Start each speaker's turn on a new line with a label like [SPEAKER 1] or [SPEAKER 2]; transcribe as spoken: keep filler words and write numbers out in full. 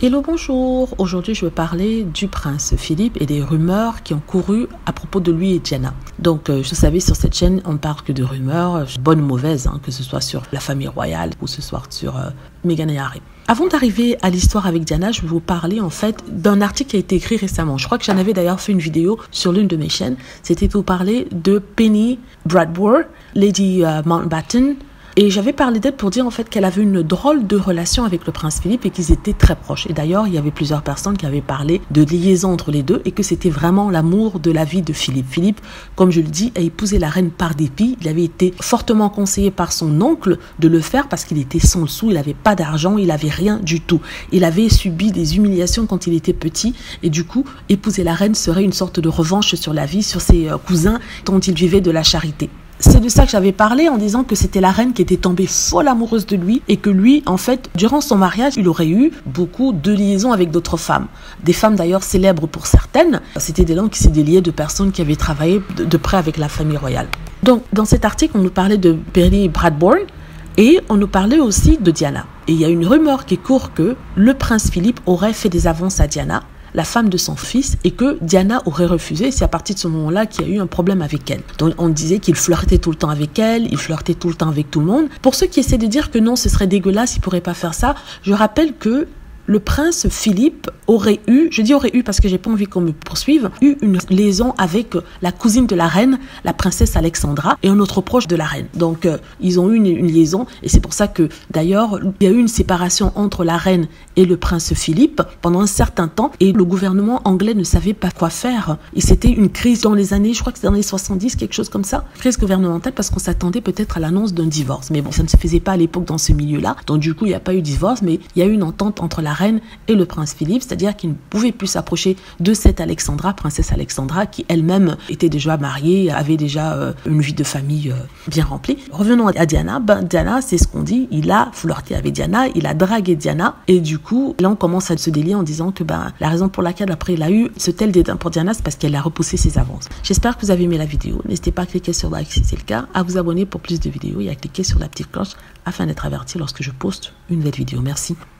[SPEAKER 1] Hello, bonjour. Aujourd'hui, je vais parler du prince Philippe et des rumeurs qui ont couru à propos de lui et Diana. Donc, euh, vous savez, sur cette chaîne, on parle que de rumeurs, bonnes ou mauvaises, hein, que ce soit sur la famille royale ou ce soit sur euh, Meghan et Harry. Avant d'arriver à l'histoire avec Diana, je vais vous parler en fait d'un article qui a été écrit récemment. Je crois que j'en avais d'ailleurs fait une vidéo sur l'une de mes chaînes. C'était pour parler de Penny Bradbourne, Lady euh, Mountbatten. Et j'avais parlé d'elle pour dire en fait qu'elle avait une drôle de relation avec le prince Philippe et qu'ils étaient très proches. Et d'ailleurs, il y avait plusieurs personnes qui avaient parlé de liaison entre les deux et que c'était vraiment l'amour de la vie de Philippe. Philippe, comme je le dis, a épousé la reine par dépit. Il avait été fortement conseillé par son oncle de le faire parce qu'il était sans sou, il n'avait pas d'argent, il n'avait rien du tout. Il avait subi des humiliations quand il était petit et du coup, épouser la reine serait une sorte de revanche sur la vie, sur ses cousins dont il vivait de la charité. C'est de ça que j'avais parlé en disant que c'était la reine qui était tombée folle amoureuse de lui et que lui, en fait, durant son mariage, il aurait eu beaucoup de liaisons avec d'autres femmes. Des femmes d'ailleurs célèbres pour certaines. C'était des gens qui s'étaient liés de personnes qui avaient travaillé de, de près avec la famille royale. Donc, dans cet article, on nous parlait de Penny Bradbourne et on nous parlait aussi de Diana. Et il y a une rumeur qui court que le prince Philippe aurait fait des avances à Diana, la femme de son fils, et que Diana aurait refusé. C'est à partir de ce moment-là qu'il y a eu un problème avec elle. Donc on disait qu'il flirtait tout le temps avec elle, il flirtait tout le temps avec tout le monde. Pour ceux qui essaient de dire que non, ce serait dégueulasse, il pourrait pas faire ça, je rappelle que le prince Philippe aurait eu, je dis aurait eu parce que j'ai pas envie qu'on me poursuive, eu une liaison avec la cousine de la reine, la princesse Alexandra, et un autre proche de la reine. Donc euh, ils ont eu une, une liaison et c'est pour ça que d'ailleurs il y a eu une séparation entre la reine et le prince Philippe pendant un certain temps et le gouvernement anglais ne savait pas quoi faire. Et c'était une crise dans les années, je crois que c'est dans les années soixante-dix, quelque chose comme ça, crise gouvernementale parce qu'on s'attendait peut-être à l'annonce d'un divorce. Mais bon, ça ne se faisait pas à l'époque dans ce milieu-là. Donc du coup, il n'y a pas eu de divorce, mais il y a eu une entente entre la reine et le prince Philippe, c'est-à-dire qu'il ne pouvait plus s'approcher de cette Alexandra, princesse Alexandra, qui elle-même était déjà mariée, avait déjà euh, une vie de famille euh, bien remplie. Revenons à Diana. Ben, Diana, c'est ce qu'on dit, il a flirté avec Diana, il a dragué Diana, et du coup, là on commence à se délier en disant que ben, la raison pour laquelle après il a eu ce tel dédain pour Diana, c'est parce qu'elle a repoussé ses avances. J'espère que vous avez aimé la vidéo. N'hésitez pas à cliquer sur like si c'est le cas, à vous abonner pour plus de vidéos et à cliquer sur la petite cloche afin d'être averti lorsque je poste une nouvelle vidéo. Merci.